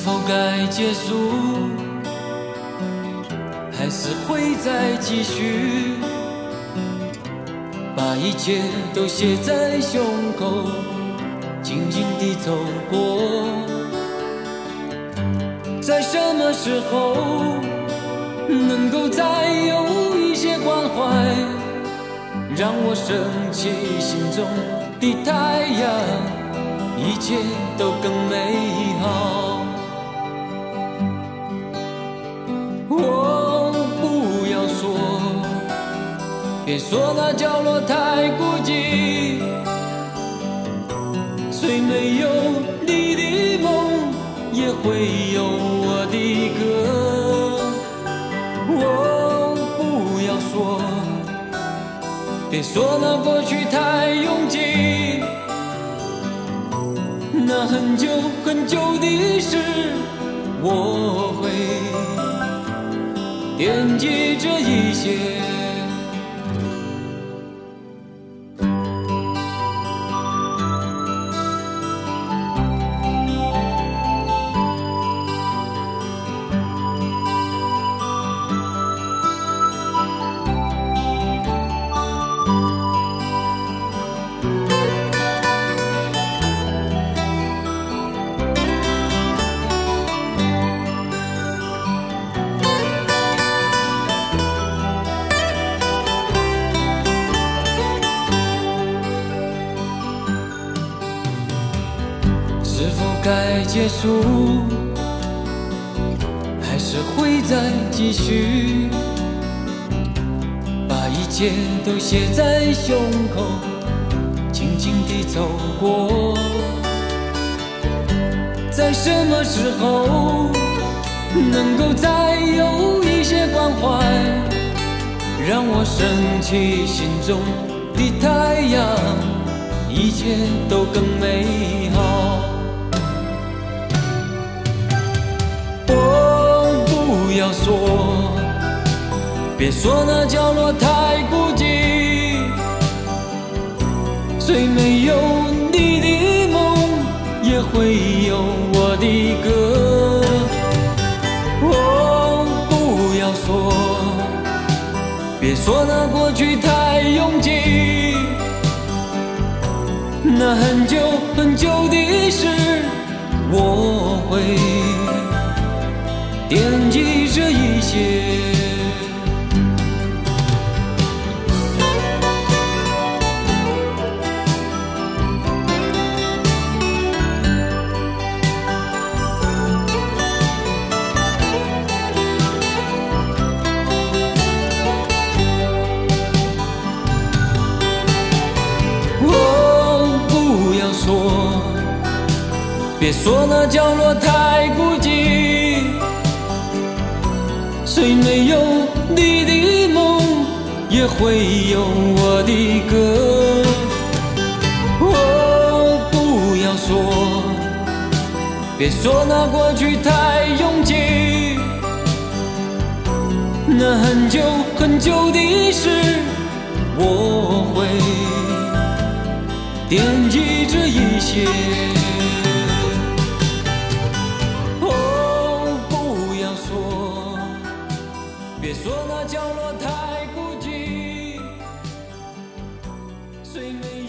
否该结束，还是会再继续？把一切都写在胸口，静静地走过。在什么时候能够再有一些关怀，让我升起心中的太阳，一切都更美好。哦，不要说，别说那角落太孤寂，虽没有你的梦，也会有我的歌。哦，不要说，别说那过去太拥挤，那很久很久的事，我会惦记着一些。是否该结束，还是会再继续？把一切都写在胸口，静静地走过。在什么时候能够再有一些关怀，让我升起心中的太阳，一切都更美好。不要说，别说那角落太孤寂，虽没有你的梦，也会有我的歌。哦，不要说，别说那过去太拥挤，那很久很久的事，我会惦记着一些。哦，不要说，别说那角落太孤寂，虽没有你的梦，也会有我的歌。哦，不要说，别说那过去太拥挤，那很久很久的事，我会惦记着一些。别说那角落太孤寂，虽没